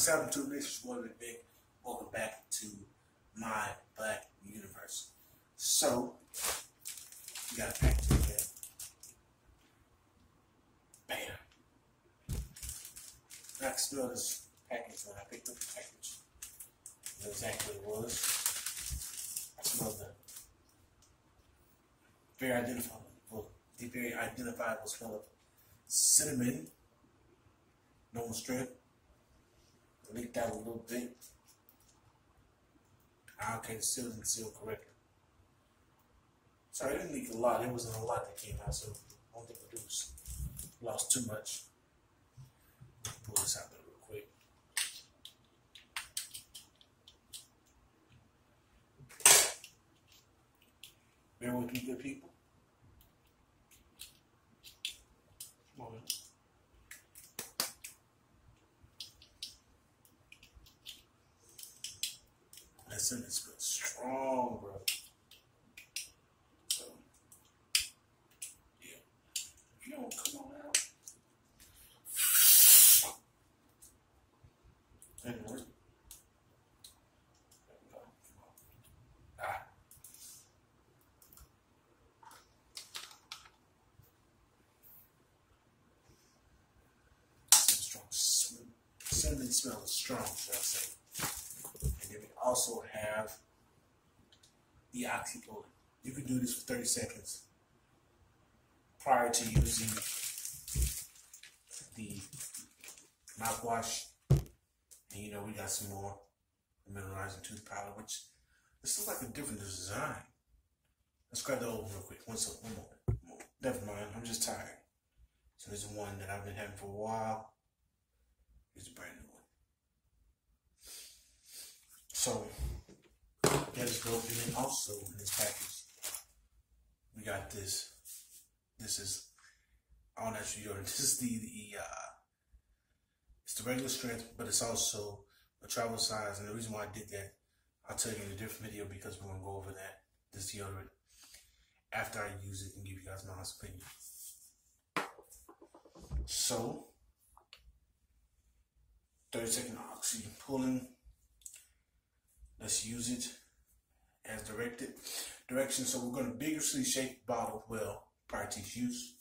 What's happening to the nation? One big. Welcome back to my Black Universe. So, we got a package again. Bam. I can smell this package when I picked up the package. I know exactly what it was. I smelled the very identifiable smell of cinnamon, normal strength. Leaked out a little bit. Okay, the seal didn't seal correctly. Sorry, it didn't leak a lot. It wasn't a lot that came out, so I don't think we lost too much. Pull this out there real quick. Bear with me, good people. Come on. That cinnamon smells strong, bro. So, yeah. If you don't come on out. Anyway. There we go. Come on. Ah. Strong. Cinnamon smells strong, should I say. And then we also have the oxypulling. You can do this for 30 seconds prior to using the mouthwash. And you know, we got some more mineralizing tooth powder, which this looks like a different design. Let's grab the old one real quick. One more. Never mind, I'm just tired. So there's one that I've been having for a while. Here's a brand new one. So, that is dope. And then also in this package, we got this. This is all natural deodorant. This is it's the regular strength, but it's also a travel size. And the reason why I did that, I'll tell you in a different video because we're gonna go over this deodorant after I use it and give you guys my honest opinion. So, 30-second oxy pulling. Let's use it as directed. Directions. So we're going to vigorously shake the bottle well prior to its use.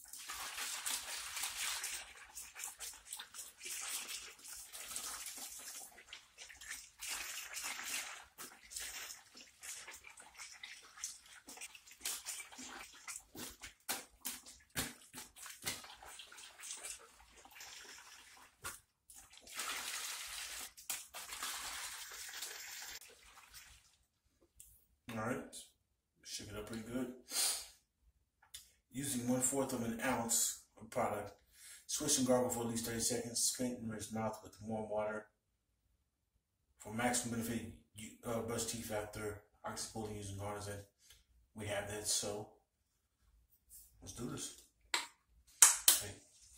Alright, shake it up pretty good. Using 1/4 of an ounce of product, swish and gargle for at least 30 seconds. Spin and rinse mouth with warm water. For maximum benefit, brush teeth after oxypulling using Garnizen. We have that, so let's do this. Okay.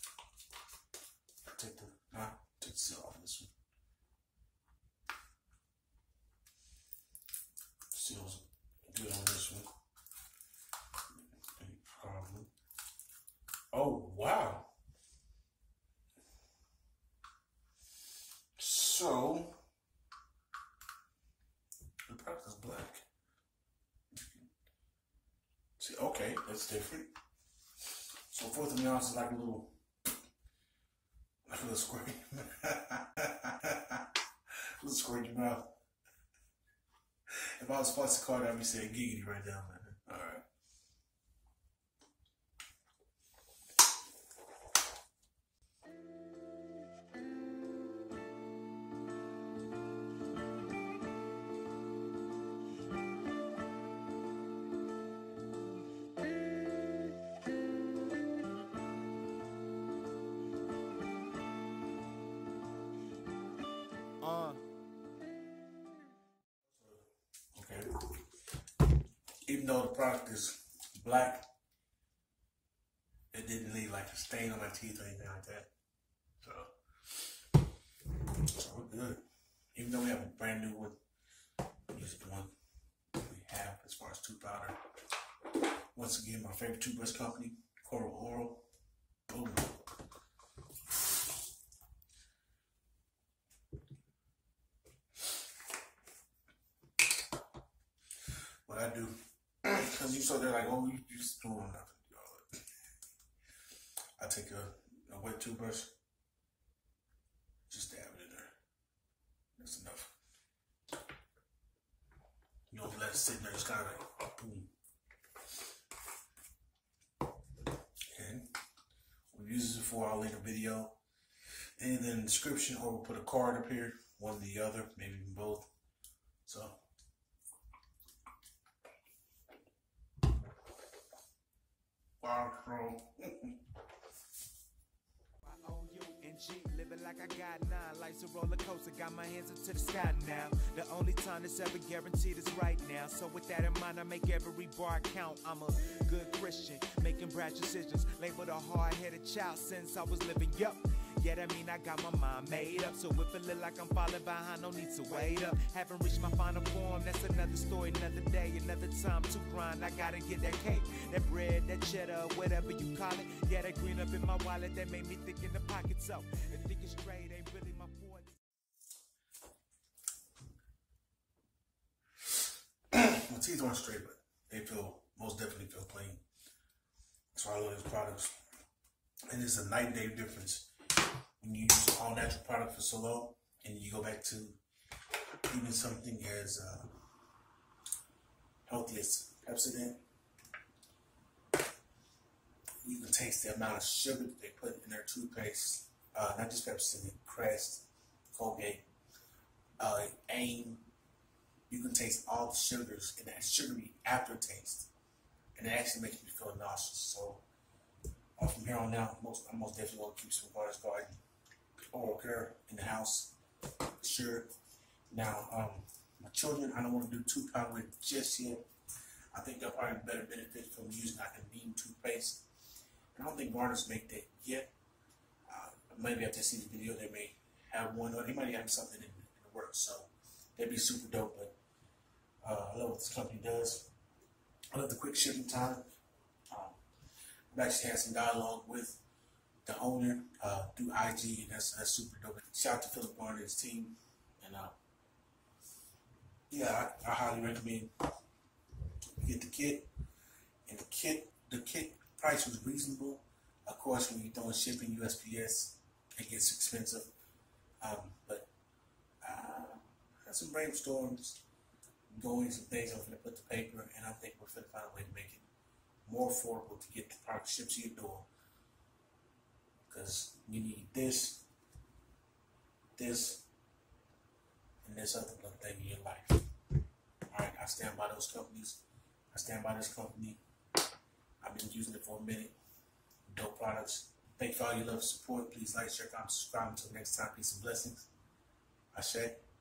Take the seal off this one. Seal's good on this one. Any problem? Oh, wow. So, the product is black. See, okay, that's different. So, 1/4 of an ounce is like a little squirt. A little squirt in your mouth. If I was Sponsored Card, I'd be saying giggity right down there. All right. Even though the product is black, it didn't leave like a stain on my teeth or anything like that. So we're good. Even though we have a brand new one, use the one we have as far as tooth powder. Once again, my favorite toothbrush company, Coral Oral. Boom. Because you saw they're like, oh, you just doing nothing. I take a wet toothbrush, just dab it in there. That's enough. You don't let it sit there, it's kind of like, boom. And we'll use this before, I'll link a video. And then in the description, or we'll put a card up here, one or the other, maybe even both. So, wow, bro. Living like I got 9, life's a roller coaster, got my hands into the sky now. The only time that's ever guaranteed is right now. So with that in mind, I make every bar count. I'm a good Christian, making brash decisions, labeled a hard-headed child since I was living up. Yet I mean I got my mind made up, so if it look like I'm falling behind, no need to wait up. Haven't reached my final form, that's another story, another day, another time to grind. I gotta get that cake, that bread, that cheddar, whatever you call it. Yeah, that green up in my wallet, that made me think in the pocket. So if thinking straight ain't really my forte. My teeth aren't straight, but they most definitely feel clean. That's why I love these products. And it's a night and day difference when you use all natural product for so long, and you go back to even something as healthy as Pepsodent. You can taste the amount of sugar that they put in their toothpaste. Not just Pepsodent, Crest, Colgate, AIM. You can taste all the sugars and that sugary aftertaste, and it actually makes me feel nauseous. So from here on out, I'm most definitely going to keep some Gardeners Garden oral care in the house, sure. Now, my children, I don't want to do tooth powder with just yet. I think they'll probably better benefit from using like a neem toothpaste. I don't think Gardeners make that yet. Maybe after they see the video, they may have one, or they might have something in the works. So that'd be super dope. But I love what this company does. I love the quick shipping time. I've actually had some dialogue with the owner through IG, and that's super dope. Shout out to Philip Barnes and his team, and yeah, I highly recommend you get the kit. And the kit price was reasonable. Of course, when you're doing shipping USPS, it gets expensive. But I had some brainstorms, going some things. I'm going to put the paper, and I think we're going to find a way to make it more affordable to get the product shipped to your door. Because you need this, and this other little thing in your life. Alright, I stand by those companies. I stand by this company. I've been using it for a minute. Dope products. Thank you for all your love and support. Please like, share, comment, subscribe. Until next time, peace and blessings. Ashe.